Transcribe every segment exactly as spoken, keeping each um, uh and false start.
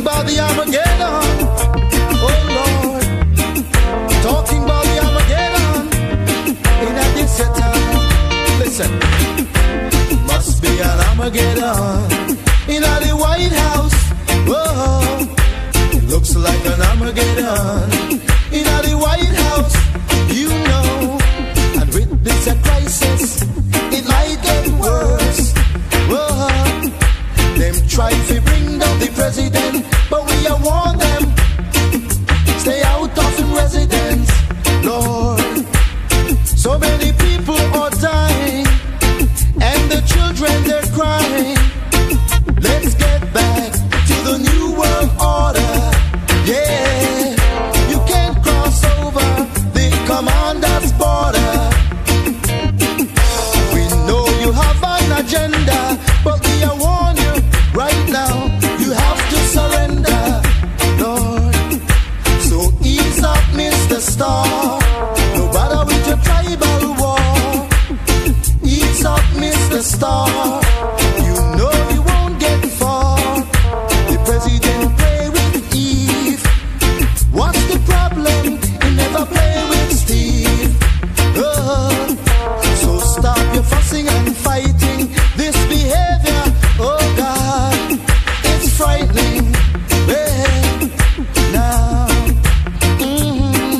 about the Armageddon. Oh Lord, talking about the Armageddon. In a this time, listen, must be an Armageddon. In a the White House, whoa, it looks like an Armageddon. In a the White House, you know, and with this a crisis, it might get worse. Whoa, them try to bring down the president, but we are warn them, stay out of him residence, Lord. So many people are dying, and the children they're crying. Let's get back to the new world order. Yeah, you can't cross over the commander's border. We know you have an agenda, but we are warning you right now, you have to surrender, Lord. So ease up, Mister Star, no matter with your tribal war. Ease up, Mister Star, you know you won't get far. The president play with Eve. What's the problem? He never play with Steve. Oh, so stop your fussing and fighting. This behavior, oh God, it's frightening. Hey, now, mm-hmm.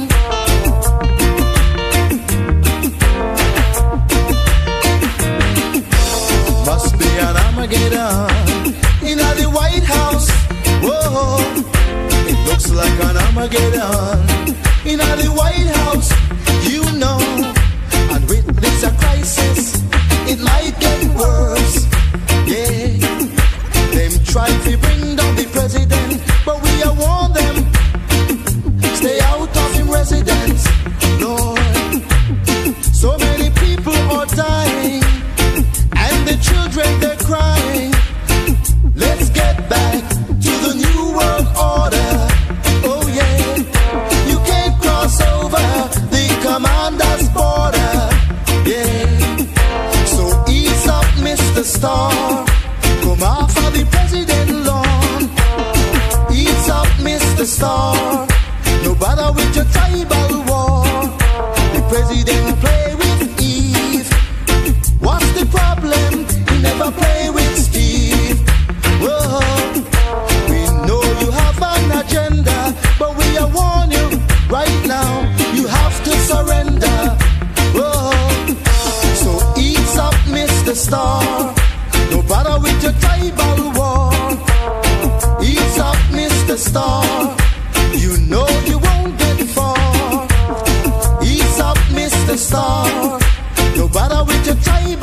Must be an Armageddon. In the White House, whoa, it looks like an Armageddon. In the White House, you know, and with this a crisis, it might get worse. Yeah, them try to bring down the president, but we are warn them, stay out of him residence, Lord. So many people are dying, and the children they're crying. Let's get back to the new world order. Oh yeah, you can't cross over the commander's border. Yeah, so ease up, Mister Star, come off of the president lawn. Ease up, Mister Star, no bother with your tribal war. The president play with Eve. What's the problem? He never play with Steve. Whoa, we know you have an agenda, but we are warning you right now, you have to surrender. Whoa, so ease up, Mister Star, no bother with your tribal war. Ease up, Mister Star, you know you won't get far. Ease up, Mister Star, no bother with your tribal